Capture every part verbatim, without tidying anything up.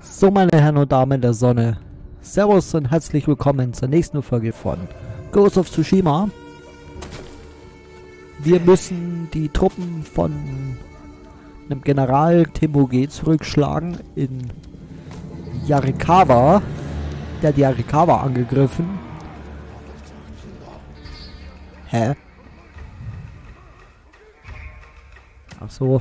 So, meine Herren und Damen der Sonne, Servus und herzlich willkommen zur nächsten Folge von Ghost of Tsushima. Wir müssen die Truppen von einem General Temujin zurückschlagen in Yarikawa. Der hat Yarikawa angegriffen. Hä? Ach so.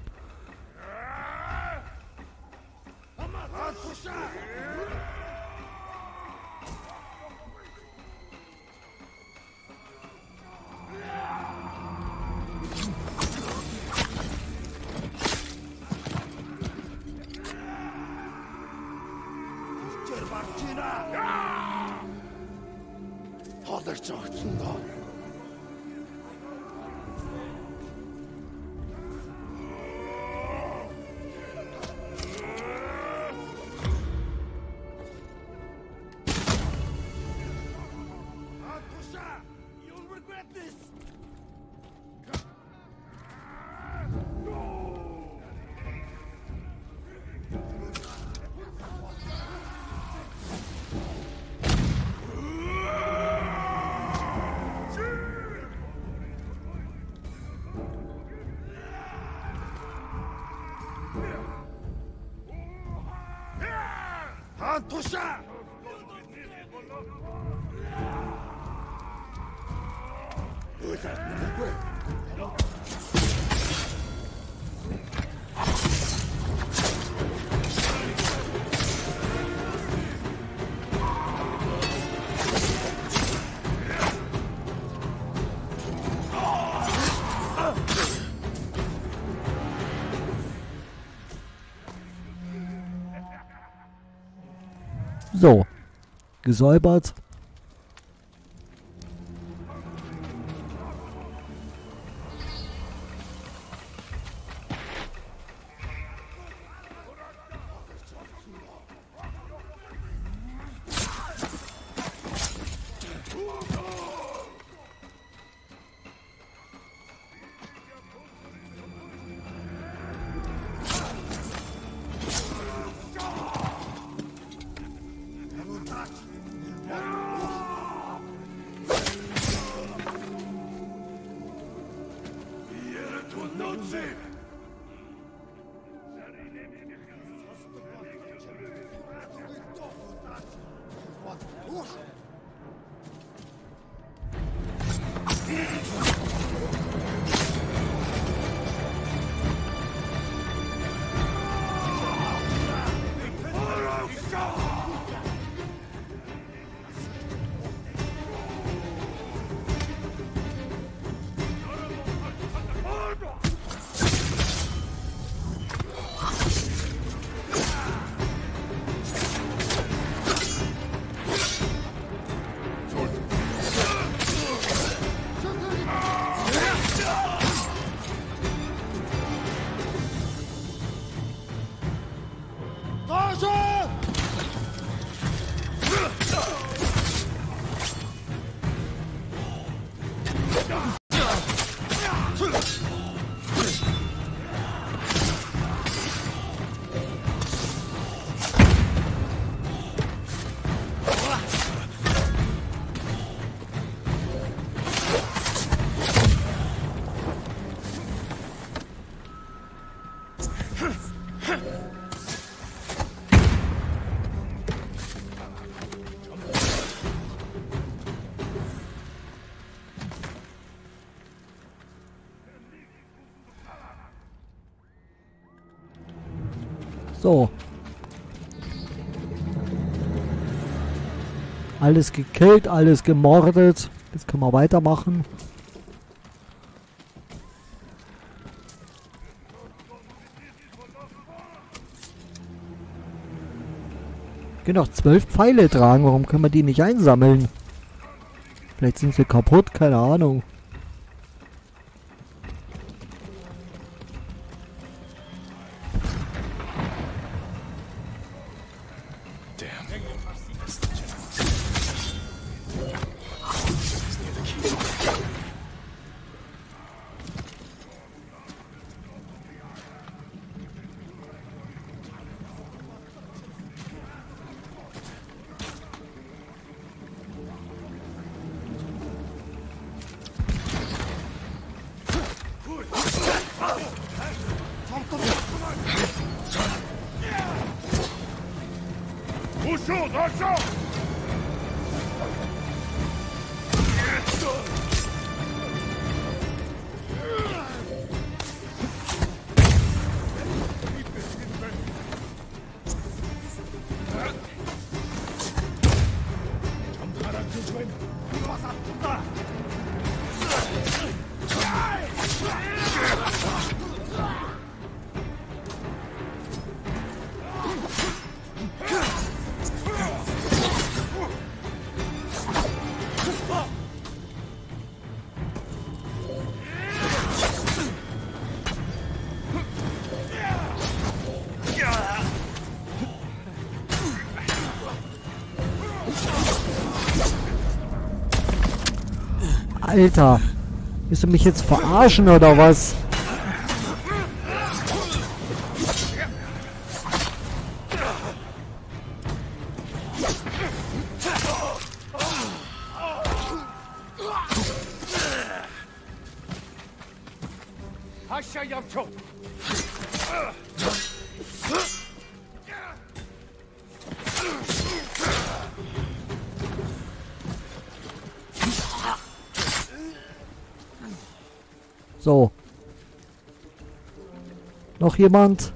So, gesäubert. So. Alles gekillt, alles gemordet. Jetzt können wir weitermachen. Ich kann noch zwölf Pfeile tragen. Warum können wir die nicht einsammeln? Vielleicht sind sie kaputt, keine Ahnung. Alter, willst du mich jetzt verarschen oder was? So. Noch jemand?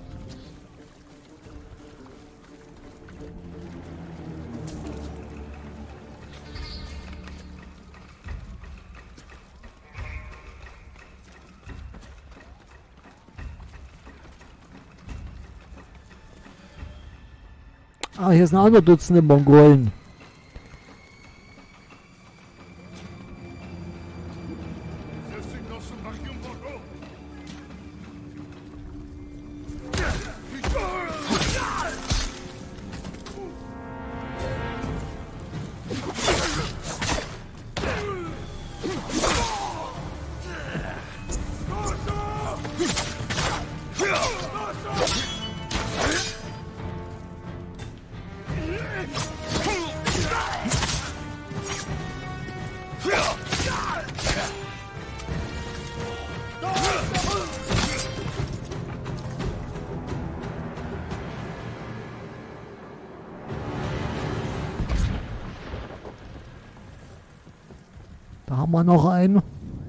Ah, hier sind andere Dutzende Mongolen. Da haben wir noch einen.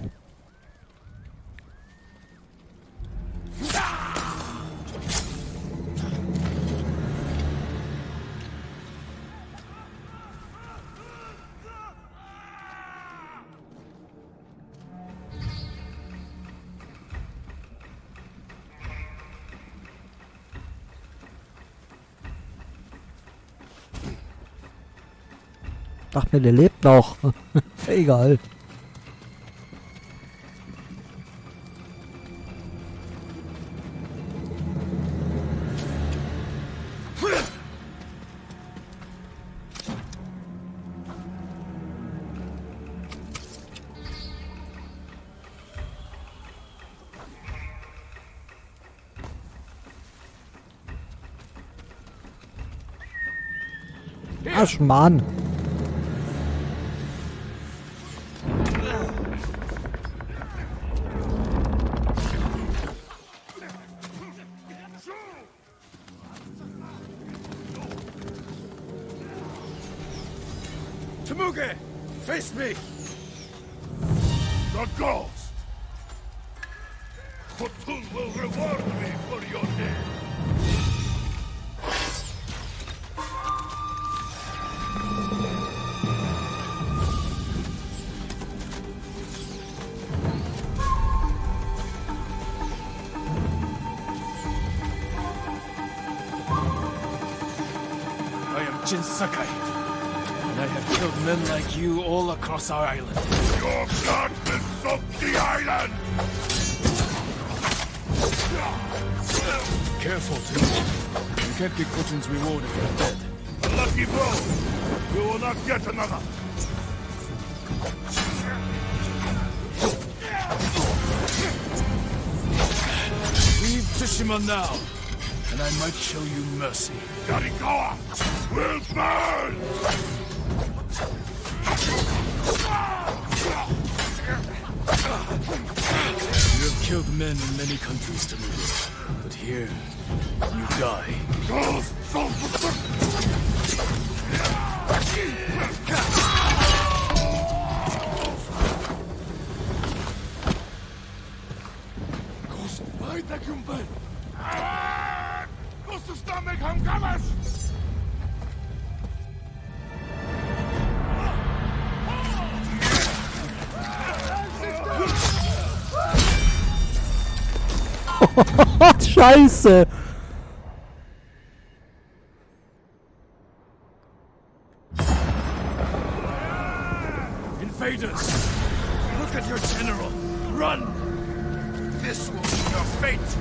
Dachte mir, der lebt noch. Egal. Ach, Mann. Temuge, face me! The ghost! Khotun will reward me for your death! I am Jin Sakai. I have killed men like you all across our island. Your blood will soak the island! Careful, too. You can't get Khotun's reward if you're dead. A lucky blow! You will not get another! Leave Tsushima now, and I might show you mercy. Yarikawa will burn! You have killed men in many countries, Temuge, but here, you die. Scheiße! Invaders! Look at your general! Run! This will be your fate!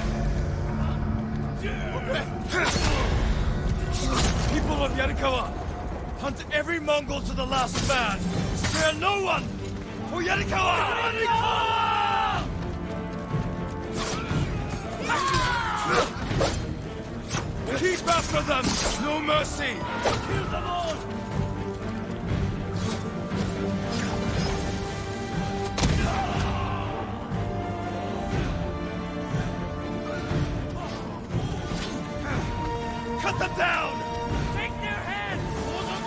People of Yarikawa! Hunt every Mongol to the last man! Spare no one! For Yarikawa! Yarikawa! Keep after them! No mercy! Kill them all! Cut them down! Take their heads! For the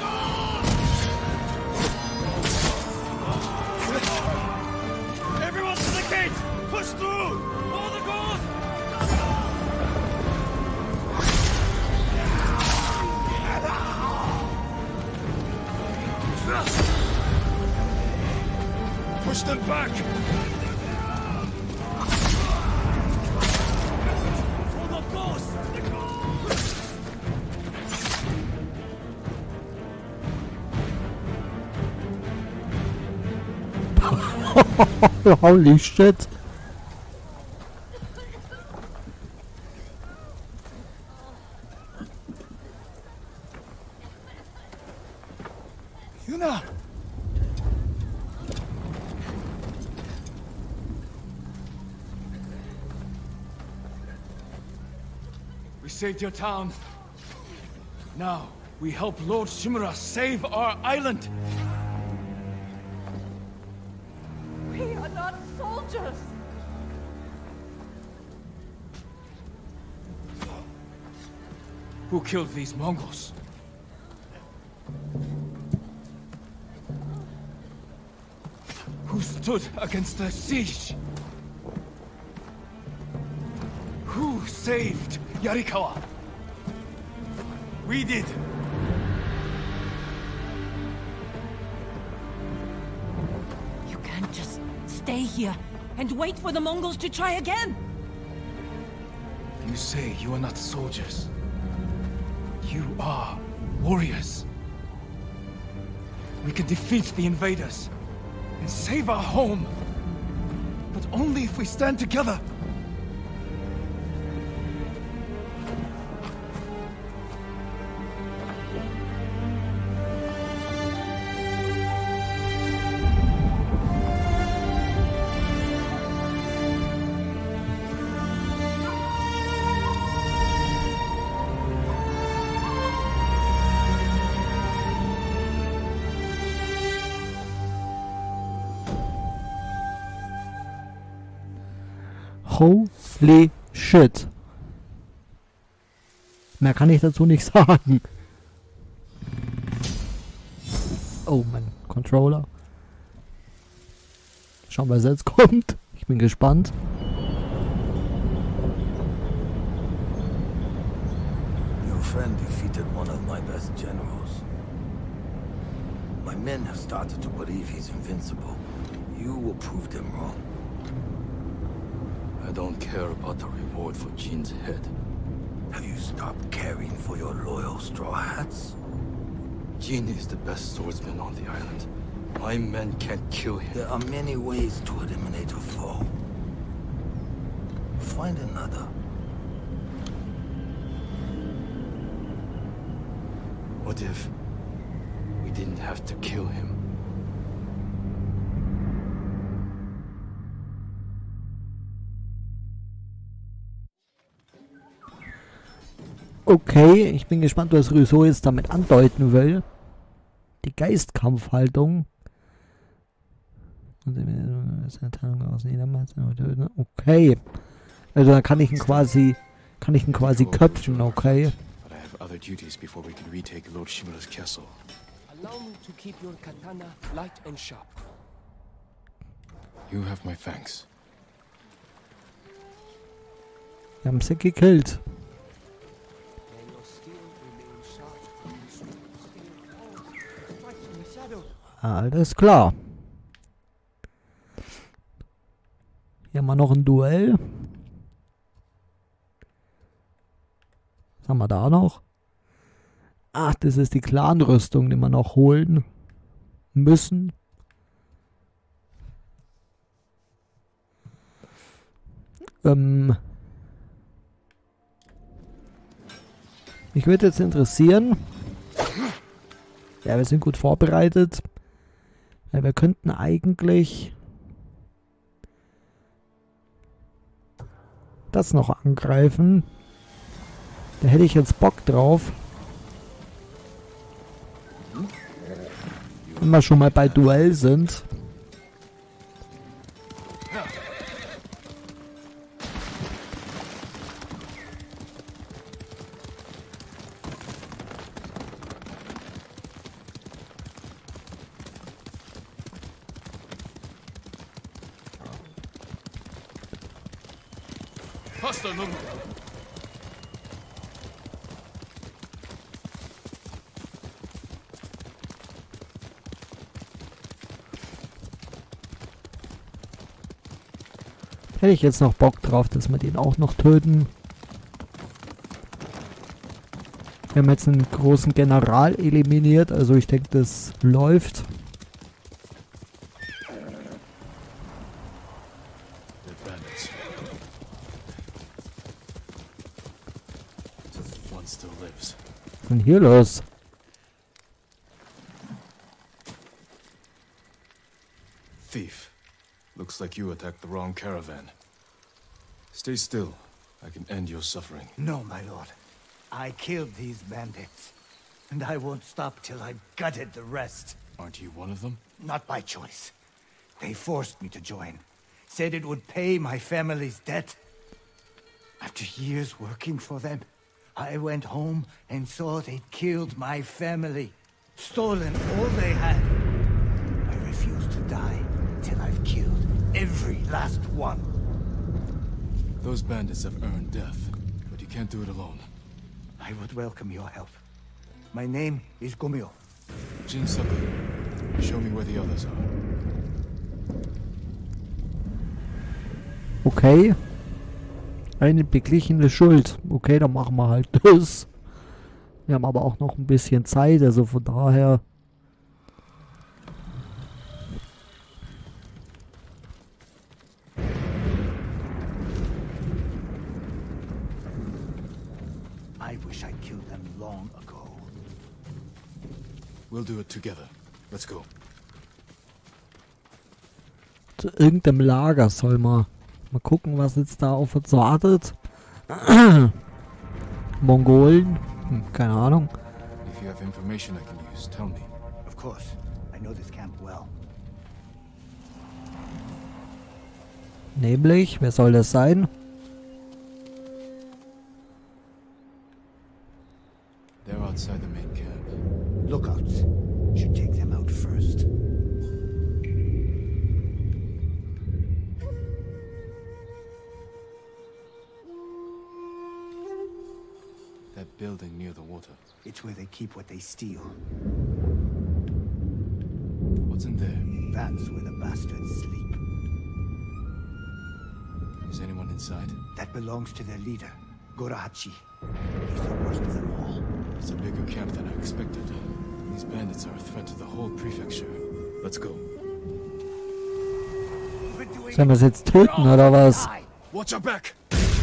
gods! Everyone to the gate! Push through! For the gods! Push them back! For the ghost! Holy shit! Yuna! We saved your town. Now, we help Lord Shimura save our island! We are not soldiers! Who killed these Mongols? Who stood against the siege? Who saved Yarikawa? We did. You can't just stay here and wait for the Mongols to try again! You say you are not soldiers. You are warriors. We can defeat the invaders and save our home. But only if we stand together. Holy shit. Mehr kann ich dazu nicht sagen. Oh, mein Controller. Schauen wir, was jetzt kommt. Ich bin gespannt. Your friend defeated one of my best generals. My men have started to believe he's invincible. You will prove them wrong. I don't care about the reward for Jin's head. Have you stopped caring for your loyal Straw Hats? Jin is the best swordsman on the island. My men can't kill him. There are many ways to eliminate a foe. Find another. What if we didn't have to kill him? Okay, ich bin gespannt, was Ryuzo jetzt damit andeuten will. Die Geistkampfhaltung. Okay. Also dann kann ich ihn quasi kann ich ihn quasi köpfen, okay. But I have other duties before we can retake Lord Shimura's castle. Allow me to keep your katana light and sharp. You have my thanks. Wir haben sie gekillt. May your steel remain sharp and steel strike in the shadow. Alles klar. Hier haben wir noch ein Duell. Was haben wir da noch? Ach, das ist die Clan-Rüstung, die wir noch holen müssen. Ähm... Mich würde jetzt interessieren. Ja, wir sind gut vorbereitet. Ja, wir könnten eigentlich das noch angreifen. Da hätte ich jetzt Bock drauf. Wenn wir schon mal bei Duell sind. Faster, Lord. Hätte ich jetzt noch Bock drauf, dass wir den auch noch töten. Wir haben jetzt einen großen General eliminiert, also ich denke, das läuft. Was ist denn hier los? Thief. Looks like you attacked the wrong caravan. Stay still. I can end your suffering. No, my lord. I killed these bandits. And I won't stop till I've gutted the rest. Aren't you one of them? Not by choice. They forced me to join. Said it would pay my family's debt. After years working for them, I went home and saw they'd killed my family. Stolen all they had. I refuse to die till I've killed every last one. Those bandits have earned death, but you can't do it alone. I would welcome your help. My name is Gomio. Jin Saku, show me where the others are. Okay. Eine beglichene Schuld. Okay, dann machen wir halt das. Wir haben aber auch noch ein bisschen Zeit, also von daher... I wish I'd killed them long ago. We'll do it together. Let's go. Zu irgendeinem Lager soll man... Mal gucken, was jetzt da auf uns wartet. Mongolen? Hm, keine Ahnung. If you have information I can use, tell me. Of course. I know this camp well. Nämlich, wer soll das sein? They're outside the main camp. Lookouts. Should take them out first. That building near the water. It's where they keep what they steal. What's in there? That's where the bastards sleep. Is anyone inside? That belongs to their leader, Gorahachi. He's the worst of them all. It's a bigger camp than I expected. These bandits are a threat to the whole prefecture. Let's go. Sollen wir es jetzt töten, oder was? Watch your back!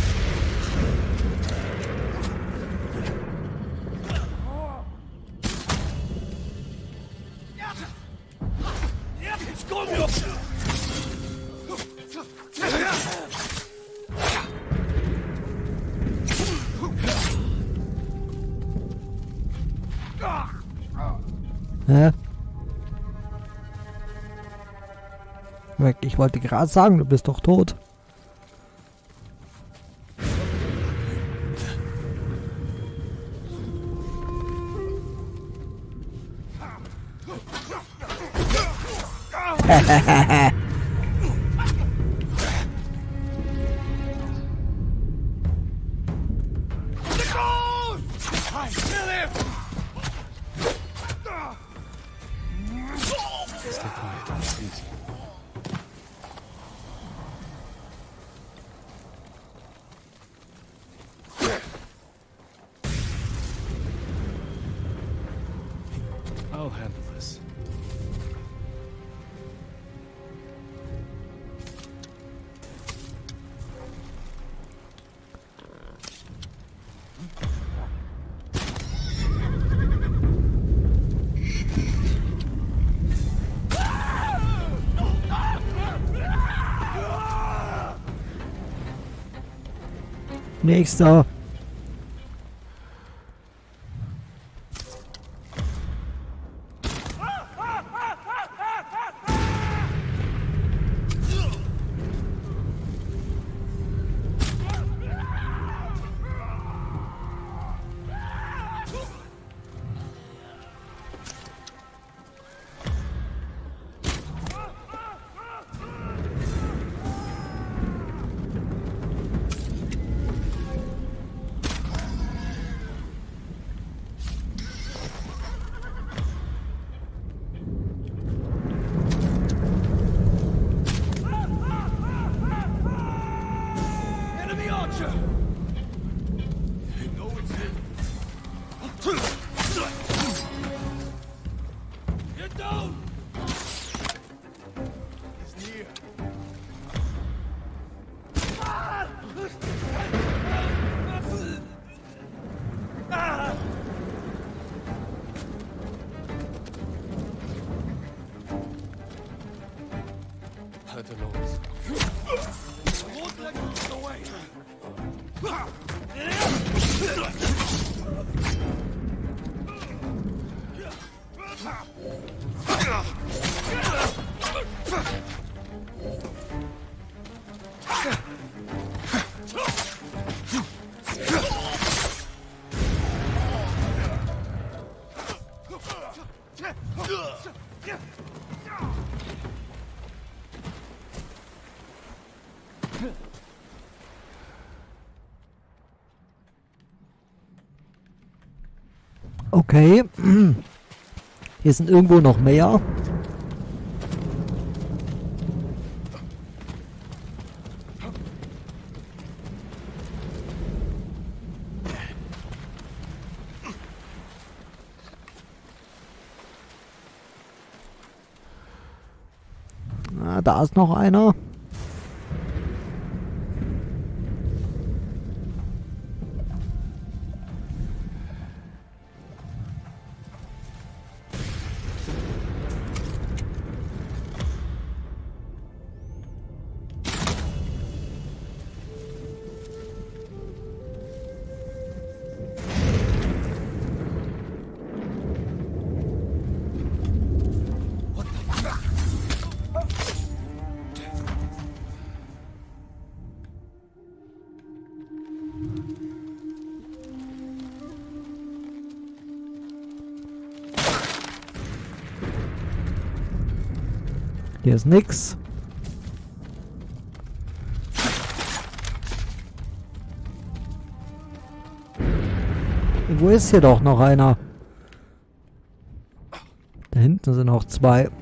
Hä? Weg, ich wollte gerade sagen, du bist doch tot. I'll handle this. Nächster. Halt los. Won't let you get away. Okay. Hier sind irgendwo noch mehr. Ah, da ist noch einer. Hier ist nix. Wo ist hier doch noch einer? Da hinten sind noch zwei.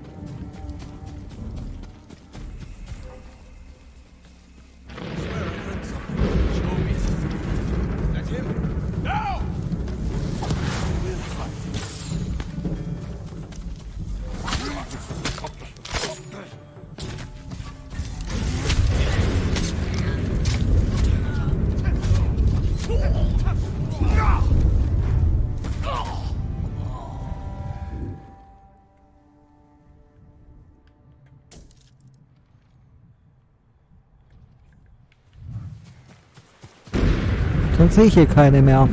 Sonst sehe ich hier keine mehr.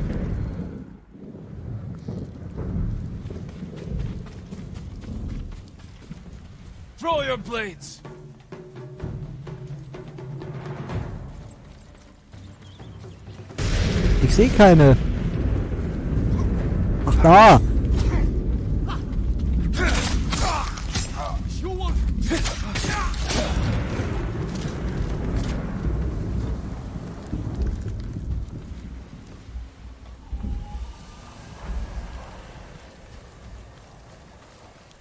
Throw your blades. Ich sehe keine. Ach da. You won't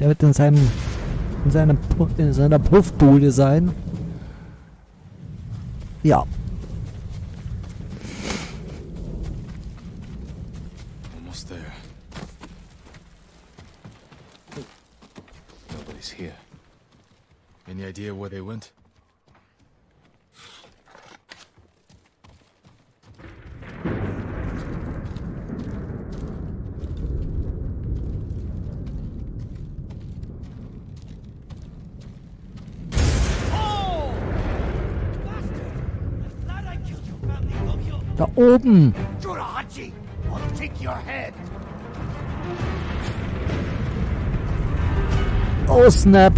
Der wird in seinem in seinem Pu- in seiner Puffbude sein. Ja. Almost there. Nobody's here. Any idea where they went? Da oben. Jurahachi, I'll take your head. Oh, snap.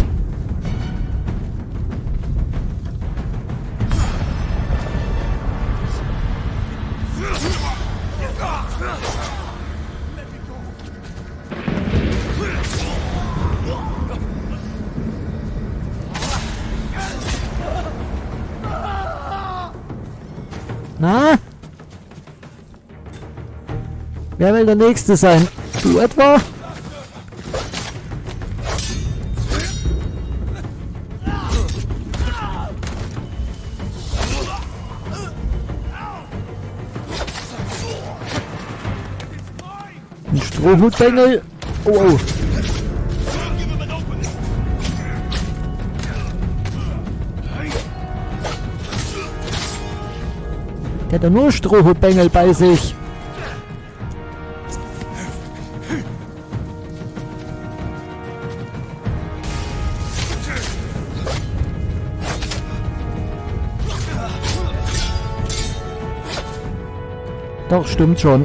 Na? Wer will der Nächste sein? Du etwa? Ein Strohhutbengel. Oh, oh. Der hat ja nur Strohhutbengel bei sich. Doch, stimmt schon.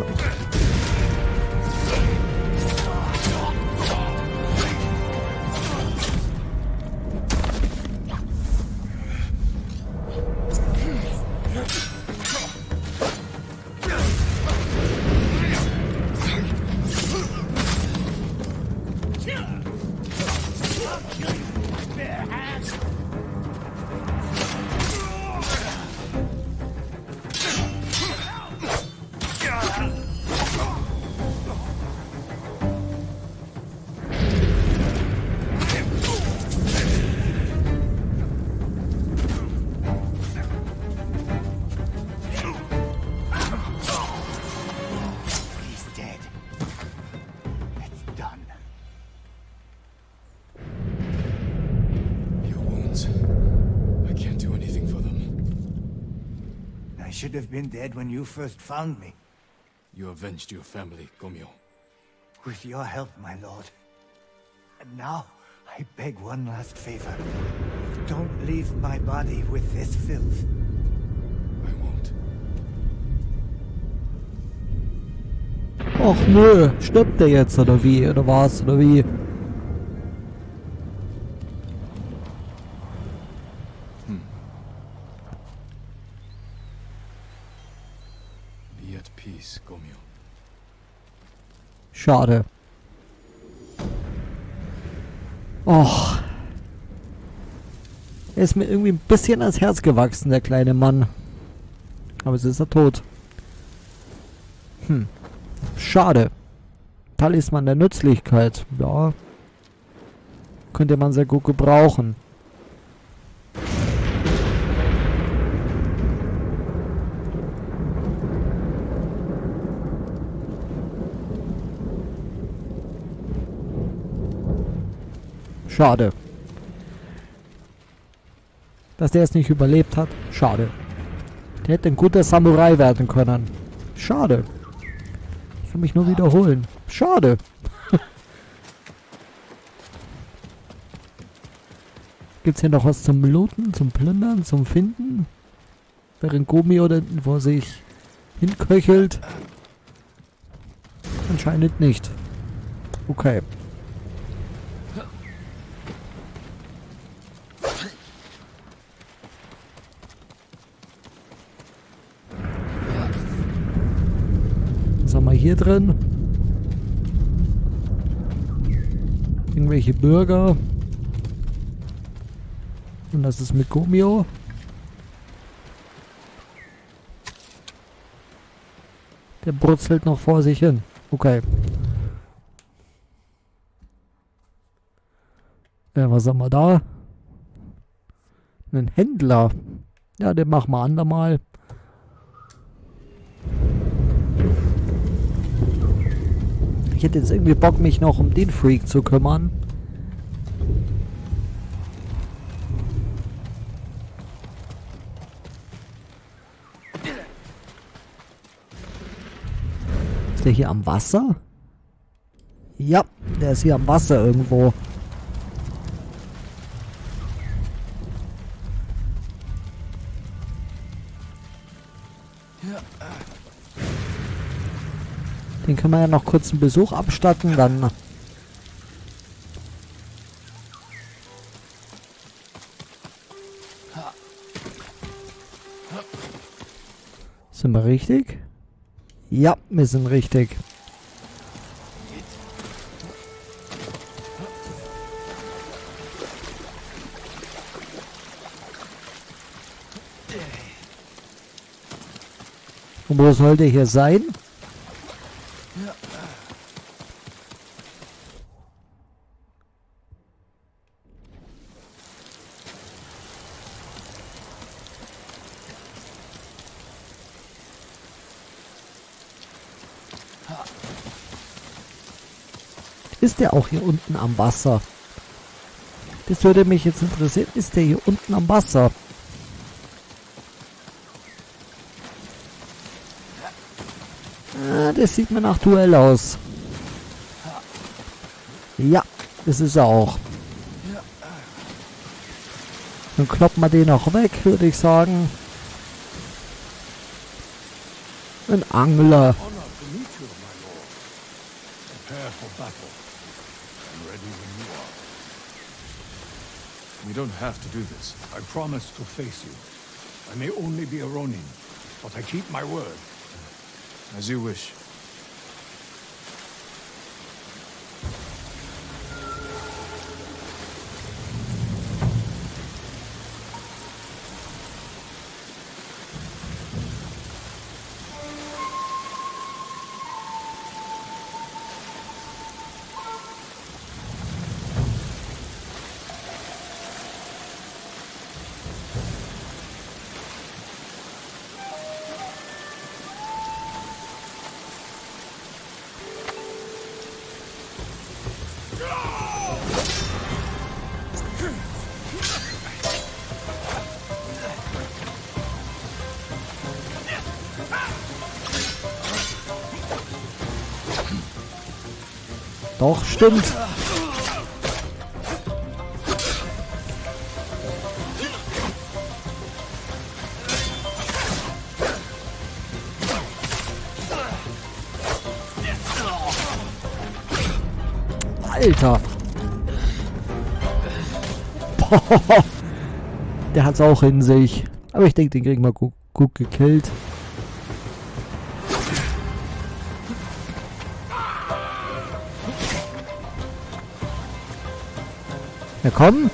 I should have been dead when you first found me. You avenged your family, Gomyo. With your help, my lord. And now, I beg one last favor. Don't leave my body with this filth. I won't. Och nö, stirbt der jetzt oder wie? Oder was? Oder wie? Hm. Be at peace, Gomyo. Schade. Och. Er ist mir irgendwie ein bisschen ans Herz gewachsen, der kleine Mann. Aber jetzt ist er tot. Hm. Schade. Talisman der Nützlichkeit. Ja. Könnte man sehr gut gebrauchen. Schade. Dass der es nicht überlebt hat. Schade. Der hätte ein guter Samurai werden können. Schade. Ich kann mich nur wiederholen. Schade. Gibt's hier noch was zum Looten, zum Plündern, zum Finden? Während Gomyo da vor sich hinköchelt? Anscheinend nicht. Okay. Was haben wir hier drin? Irgendwelche Bürger. Und das ist mit Gomyo. Der brutzelt noch vor sich hin. Okay. Äh, was haben wir da? Einen Händler. Ja, den machen wir andermal. Ich hätte jetzt irgendwie Bock, mich noch um den Freak zu kümmern. Ist der hier am Wasser? Ja, der ist hier am Wasser irgendwo. Den können wir ja noch kurz einen Besuch abstatten, dann sind wir richtig? Ja, wir sind richtig. Und wo soll der hier sein? Ist der auch hier unten am Wasser? Das würde mich jetzt interessieren. Ist der hier unten am Wasser? Ah, das sieht mir nach Duell aus. Ja, das ist er auch. Dann kloppen wir den auch weg, würde ich sagen. Ein Angler. Honor to meet you, my lord. Prepare for battle. I'm ready when you are. We don't have to do this. I promise to face you. I may only be a Ronin, but I keep my word. As you wish. Doch, stimmt. Alter. Boah. Der hat's auch in sich. Aber ich denke, den kriegen wir gut, gut gekillt. Ja, komm.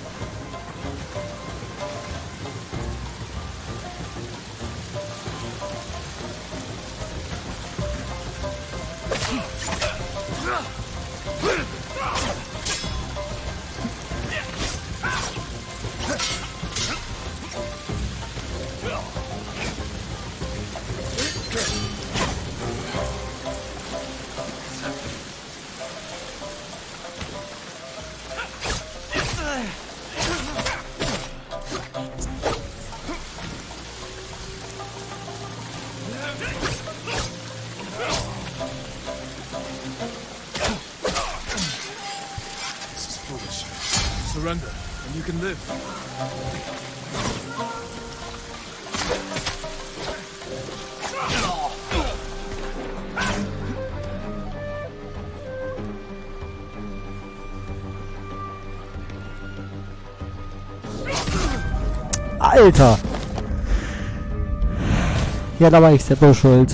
Surrender, and you can live. Alter! Ja, da war ich selber schuld.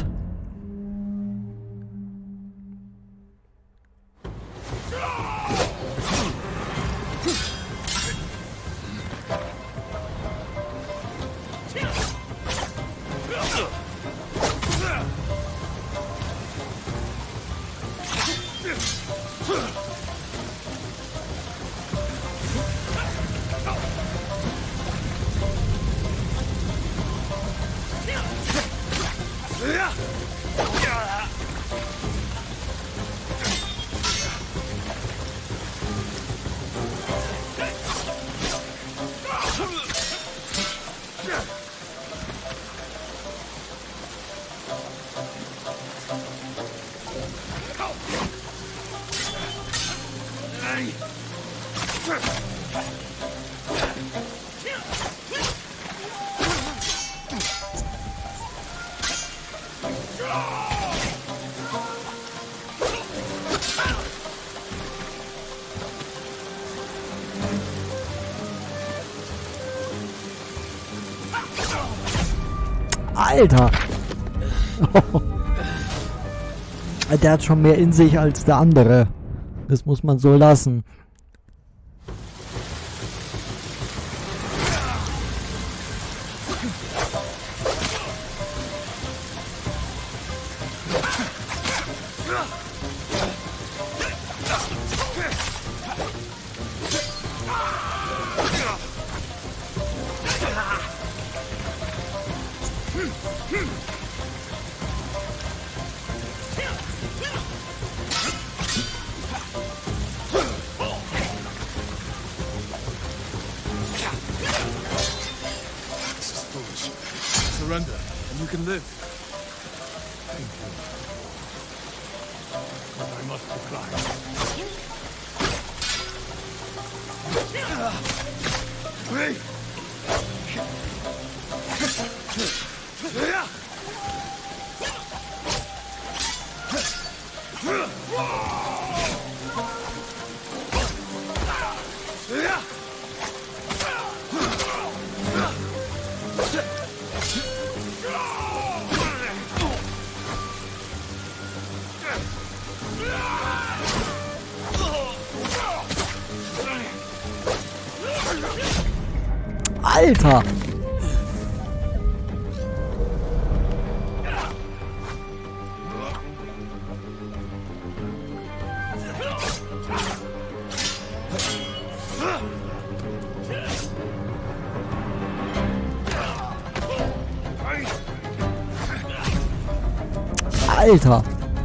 Alter! Der hat schon mehr in sich als der andere. Das muss man so lassen. Surrender, and you can live. Thank you. But I must decline. Alter! Alter!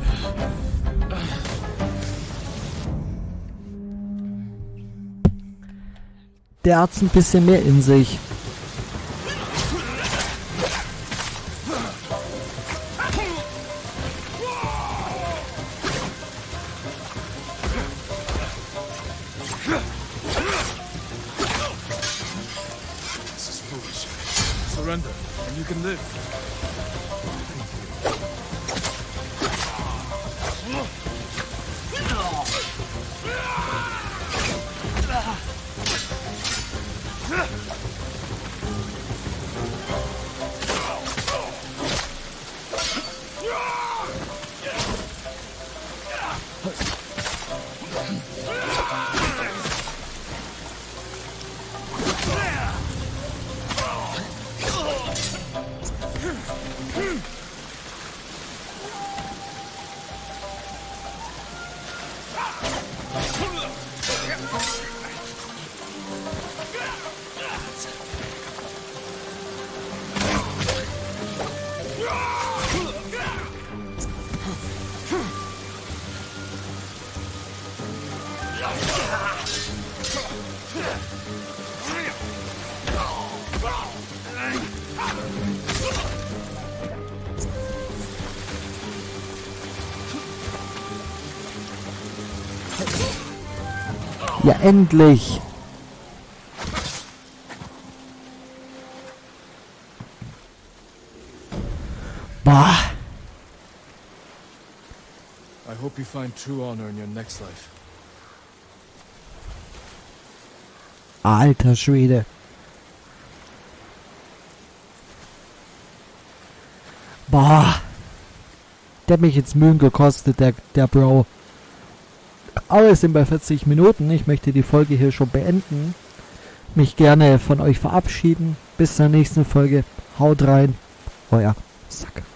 Der hat's ein bisschen mehr in sich. This is foolish. Surrender, and you can live. Ja, endlich! Bah! I hope you find true honor in your next life. Alter Schwede! Bah! Der hat mich jetzt Mühen gekostet, der, der Bro. Aber es sind bei vierzig Minuten. Ich möchte die Folge hier schon beenden. Mich gerne von euch verabschieden. Bis zur nächsten Folge. Haut rein. Euer Sack.